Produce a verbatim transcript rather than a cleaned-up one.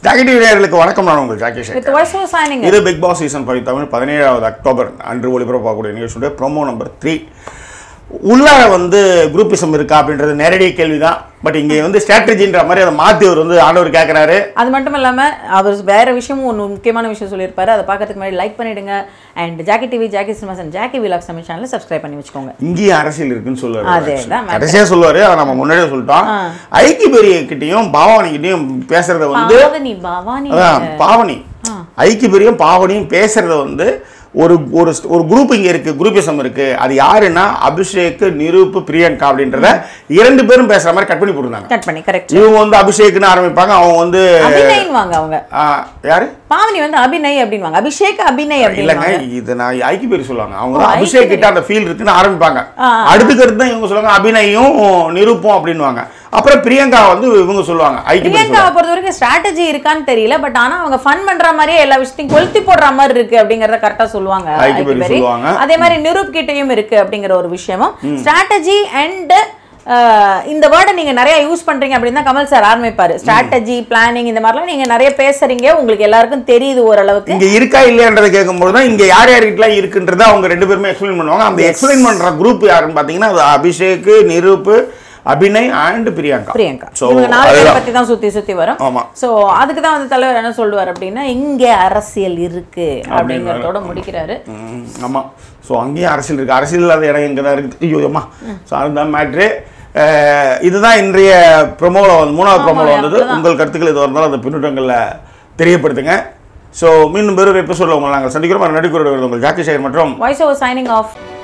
Jackie TV நேயர்களுக்கு வணக்கம். நான் உங்கள் ஜாக்கி சைனிங். இது Bigg Boss season five Tamil பதினேழாவது அக்டோபர் அன்று ஒளிபரப்பாகக்கூடிய நிகழ்ச்சியுடைய ப்ரோமோ நம்பர் த்ரீ. உள்ளார வந்து குரூப்பிசம் இருக்கா அப்படின்றது நேரடி கேள்வி தான். பட் இங்கே வந்து ஸ்ட்ராட்டஜின்ற மாதிரி அதை மாற்றி அவர் வந்து ஆண்டவர் கேட்குறாரு. அது மட்டும் இல்லாமல் அவர் வேற விஷயமும் ஒன்று முக்கியமான விஷயம் சொல்லியிருப்பாரு. அதை பார்க்கறதுக்கு முன்னாடி லைக் பண்ணிடுங்க. And Jackie TV, Jackie cinemas and Jackie vlogs Tamil சேனலை சப்ஸ்கிரைப் பண்ணி வச்சுக்கோங்க. இங்கேயும் அரசியல் இருக்குன்னு சொல்லுவாரு. அதேதான் கடைசியாக சொல்லுவாரு. அதை நம்ம முன்னாடியே சொல்லிட்டோம். ஐக்கி பெரிய கிட்டையும் பாவனி கிட்டையும் பேசுறத வந்து பாவனி பாவனி ஐக்கி பெரியும் பாவனியும் பேசுறத வந்து ஒரு ஒரு ஒரு குரூப் இங்கே இருக்கு, குரூப்பிசம் இருக்கு. அது யாருன்னா அபிஷேக், நிரூப், பிரியங்கா அப்படின்றத இரண்டு பேரும் பேசுற மாதிரி கட் பண்ணி போட்டுருந்தாங்க. கட் பண்ணி கரெக்ட். இவங்க வந்து அபிஷேக்னு ஆரம்பிப்பாங்க, அவங்க வந்து அபிநயன்வாங்க. அவங்க யாரு? பாவனி வந்து அபிநய் அப்படின்வாங்க, அபிஷேக் அபிநய் அப்படி இல்லைங்க. இது நான் ஐக்கி பேர் சொல்லுவாங்க. அவங்க தான் அபிஷேக் கிட்ட அந்த ஃபீல் இருக்குன்னு ஆரம்பிப்பாங்க. அடுத்துக்கடுத்து தான் இவங்க சொல்லுவாங்க அபிநயும் நிரூப்பும் அப்படின்வாங்க. அப்புறம் பிரியங்கா வந்து இவங்க சொல்லுவாங்க. பிரியங்காவை பொறுத்த வரைக்கும் ஸ்ட்ராட்டஜி இருக்கான்னு தெரியல. பட் ஆனா அவங்க ஃபன் பண்ற மாதிரியே எல்லா விஷயத்தையும் கொளுத்தி போடுற மாதிரி இருக்கு அப்படிங்கறத கரெக்டா சொல்லுவாங்க. அதே மாதிரி நிரூப் கிட்டையும் இருக்கு அப்படிங்கிற ஒரு விஷயமும் ஸ்ட்ராட்டஜி அண்ட் இந்த வேர்டை நீங்க நிறைய யூஸ் பண்றீங்க அப்படின்னு தான் கமல் சார் ஆரம்பிப்பாரு. ஸ்ட்ராட்டஜி, பிளானிங் இந்த மாதிரிலாம் நீங்க நிறைய பேசுறீங்க, உங்களுக்கு எல்லாருக்கும் தெரியுது ஓரளவுக்கு. இங்க இருக்கா இல்லையான்றதை கேட்கும்போது தான் இங்க யார் யாருக்கிட்டலாம் இருக்குன்றத அவங்க ரெண்டு பேருமே எக்ஸ்பிளைன் பண்ணுவாங்க. அந்த எக்ஸ்பிளைன் பண்ற குரூப் யாருன்னு பாத்தீங்கன்னா அது அபிஷேக், நிரூப், அபிநய் அண்ட் பிரியங்கா. பிரியங்கா இவங்க நாலு பேரை பத்தி தான் சுத்தி சுத்தி வரும். ஆமா. சோ அதுக்கு தான் வந்து தலைவர் என்ன சொல்லுவார் அப்படின்னா இங்க அரசியல் இருக்கு அப்படிங்கறதோட முடிக்கிறாரு. ஆமா. சோ அங்கேயும் அரசியல் இருக்கு. அரசியல் இல்லாத இடம் எங்க தான் இருக்கு. ஐயோ அம்மா. சோ அதுதான் மேட்ரு. இதுதான் இன்றைய ப்ரோமோல வந்து மூணாவது ப்ரோமோல வந்தது. உங்கள் கருத்துக்கள் எதுவாக இருந்தாலும் அந்த பின்னூட்டங்களில் தெரியப்படுத்துங்க. ஸோ மீண்டும் வேறு ஒரு எபிசோடில் உங்களை நாங்கள் சந்திக்கிறோம். நடிக்கிறோம் உங்கள் ஜாக்கி சேகர் மற்றும் வாய்ஸ் ஓவர் சைனிங் ஆஃப்.